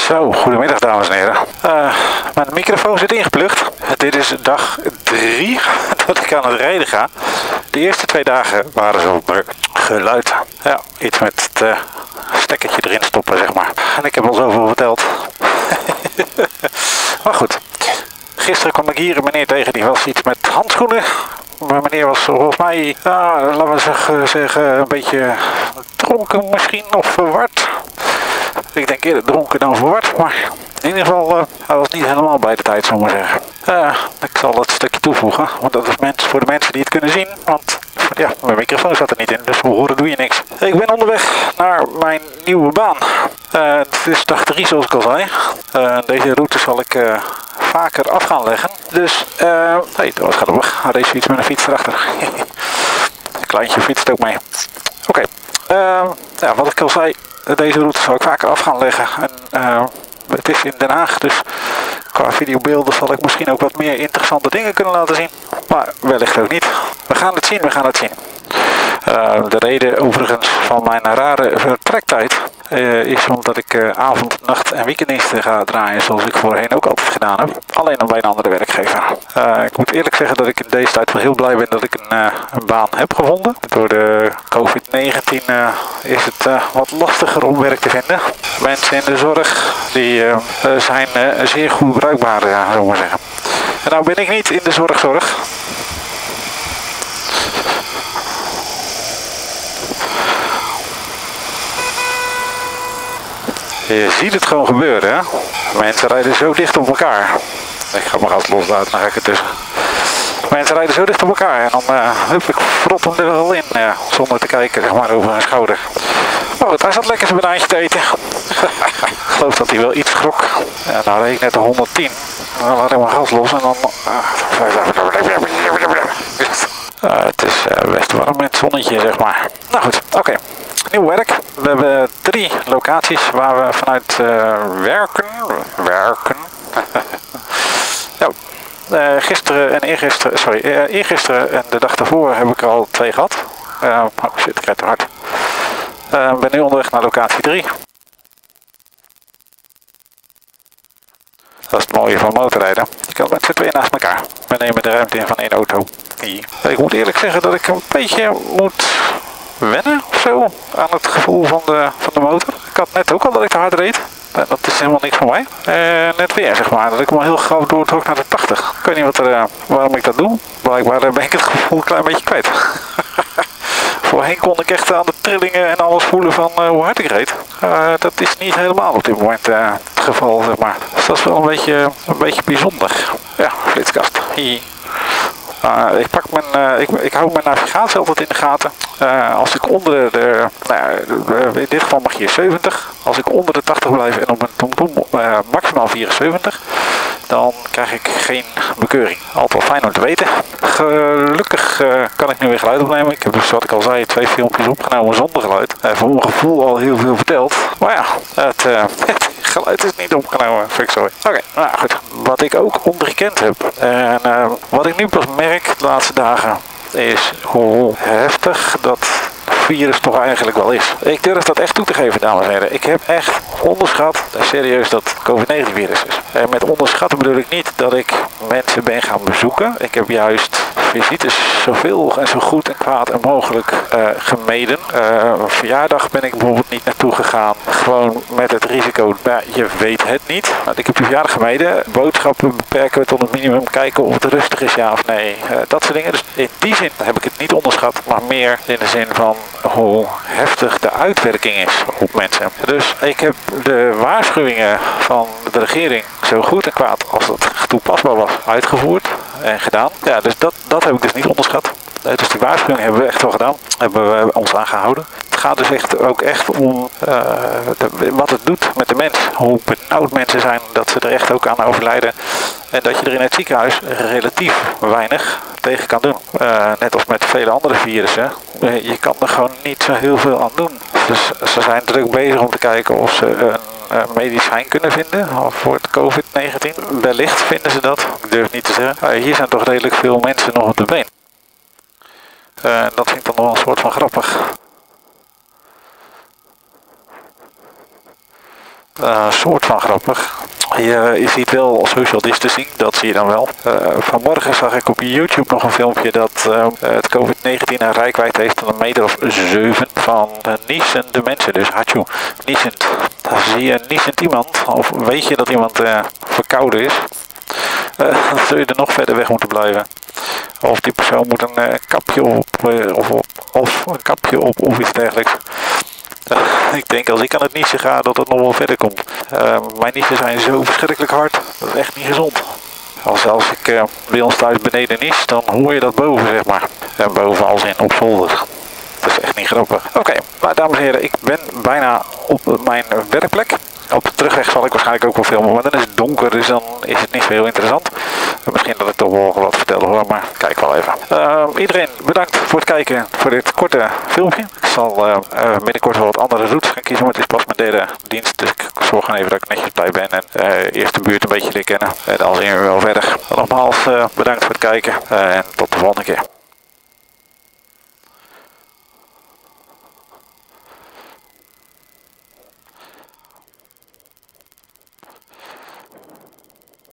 Zo, goedemiddag dames en heren. Mijn microfoon zit ingeplucht. Dit is dag 3 dat ik aan het rijden ga. De eerste 2 dagen waren zonder geluid. Ja, iets met het stekkertje erin stoppen, zeg maar. En ik heb al zoveel verteld. Maar goed. Gisteren kwam ik hier een meneer tegen, die was iets met handschoenen. Maar meneer was volgens mij, laten we zeggen, een beetje dronken misschien, of verward. Ik denk eerder dronken dan verward, maar in ieder geval, hij was niet helemaal bij de tijd, zou ik maar zeggen. Ik zal dat stukje toevoegen, want dat is voor de mensen die het kunnen zien, want ja, mijn microfoon zat er niet in, dus voor horen doe je niks. Ik ben onderweg naar mijn nieuwe baan. Het is dag 3 zoals ik al zei. Deze route zal ik vaker af gaan leggen. Dus, hey, dat was grappig. Hij race fiets met een fiets erachter. Een kleintje fietst ook mee. Oké. Ja, wat ik al zei, deze route zal ik vaker af gaan leggen. En het is in Den Haag, dus qua videobeelden zal ik misschien ook wat meer interessante dingen kunnen laten zien. Maar wellicht ook niet. We gaan het zien, we gaan het zien. De reden overigens van mijn rare vertrektijd is omdat ik avond, nacht en weekenddiensten ga draaien zoals ik voorheen ook altijd gedaan heb. Alleen dan bij een andere werkgever. Ik moet eerlijk zeggen dat ik in deze tijd wel heel blij ben dat ik een baan heb gevonden. Door de COVID-19 is het wat lastiger om werk te vinden. Mensen in de zorg die zijn zeer goed bruikbaar, zullen we maar zeggen. En nou ben ik niet in de zorg. Je ziet het gewoon gebeuren, hè? Mensen rijden zo dicht op elkaar. Ik ga mijn gas los uit, dan ga ik ertussen. Mensen rijden zo dicht op elkaar en dan ik frot hem er wel in, zonder te kijken, zeg maar, over hun schouder. Maar goed, hij zat lekker zijn banaantje te eten. Ik geloof dat hij wel iets schrok. Ja, nou reed ik net de 110. Dan laat ik mijn gas los en dan... het is best warm met het zonnetje, zeg maar. Nou goed, oké. Nieuw werk. We hebben 3 locaties waar we vanuit werken. Ja, eergisteren en de dag daarvoor heb ik er al 2 gehad. Oh shit, ik rijd te hard. Ik ben nu onderweg naar locatie 3. Dat is het mooie van motorrijden. Je kan met z'n tweeën naast elkaar. We nemen de ruimte in van 1 auto. Ik moet eerlijk zeggen dat ik een beetje moet wennen of zo aan het gevoel van de motor. Ik had net ook al dat ik te hard reed. Dat is helemaal niks voor mij. Net weer, zeg maar. Dat ik hem al heel gauw doortrok naar de 80. Ik weet niet waarom ik dat doe. Blijkbaar ben ik het gevoel een klein beetje kwijt. Voorheen kon ik echt aan de trillingen en alles voelen van hoe hard ik reed. Dat is niet helemaal op dit moment het geval, zeg maar. Dus dat is wel een beetje bijzonder. Ja, flitskast. Ik hou mijn navigatie altijd in de gaten. Als ik onder in dit geval mag je 70. Als ik onder de 80 blijf en op een TomTom maximaal 74, dan krijg ik geen bekeuring. Altijd wel fijn om te weten. Gelukkig kan ik nu weer geluid opnemen. Ik heb dus, wat ik al zei, 2 filmpjes opgenomen zonder geluid. Voor mijn gevoel al heel veel verteld. Maar ja, het geluid is niet opgenomen. Sorry. Oké, nou goed. Wat ik ook onderkend heb en wat ik nu pas merk de laatste dagen is hoe heftig dat virus toch eigenlijk wel is. Ik durf dat echt toe te geven, dames en heren. Ik heb echt onderschat, serieus, dat COVID-19 virus is. En met onderschatten bedoel ik niet dat ik mensen ben gaan bezoeken. Ik heb juist visites zoveel en zo goed en kwaad en mogelijk gemeden. Een verjaardag ben ik bijvoorbeeld niet naartoe gegaan. Gewoon met het risico, je weet het niet. Ik heb de verjaardag gemeden. Boodschappen beperken we tot een minimum. Kijken of het rustig is, ja of nee. Dat soort dingen. Dus in die zin heb ik het niet onderschat. Maar meer in de zin van hoe heftig de uitwerking is op mensen. Dus ik heb de waarschuwingen van de regering zo goed en kwaad als dat toepasbaar was uitgevoerd en gedaan. Ja, dus dat heb ik dus niet onderschat. Dus die waarschuwing hebben we echt wel gedaan. Hebben we ons aangehouden. Het gaat dus ook echt om wat het doet met de mens. Hoe benauwd mensen zijn, dat ze er echt ook aan overlijden. En dat je er in het ziekenhuis relatief weinig tegen kan doen. Net als met vele andere virussen. Je kan er gewoon niet zo heel veel aan doen. Dus ze zijn druk bezig om te kijken of ze een medicijn kunnen vinden voor het COVID-19. Wellicht vinden ze dat. Ik durf niet te zeggen. Hier zijn toch redelijk veel mensen nog op de been. Dat vind ik dan nog wel een soort van grappig. Een soort van grappig. Je ziet wel social distancing, dat zie je dan wel. Vanmorgen zag ik op YouTube nog een filmpje dat het COVID-19 een reikwijdte heeft van 1,7 meter van niezende mensen. Dus hatsjoe, niezend. Dan zie je niezend iemand, of weet je dat iemand verkouden is, dan zul je er nog verder weg moeten blijven. Of die persoon moet een kapje op, of een kapje op, of iets dergelijks. Ik denk als ik aan het niezen ga dat het nog wel verder komt. Mijn niezen zijn zo verschrikkelijk hard. Dat is echt niet gezond. Als ik bij ons thuis beneden nies, dan hoor je dat boven, zeg maar. En boven als in op zolder. Dat is echt niet grappig. Oké, maar dames en heren, ik ben bijna op mijn werkplek. Op de terugweg zal ik waarschijnlijk ook wel filmen, maar dan is het donker, dus dan is het niet zo heel interessant. Misschien dat ik toch wel wat vertel hoor, maar kijk wel even. Iedereen bedankt voor het kijken voor dit korte filmpje. Ik zal binnenkort wel wat andere routes gaan kiezen, maar het is pas mijn derde dienst. Dus ik zorg gewoon even dat ik netjes op tijd ben en eerst de buurt een beetje leren kennen. En dan zien we wel verder. Nogmaals bedankt voor het kijken en tot de volgende keer.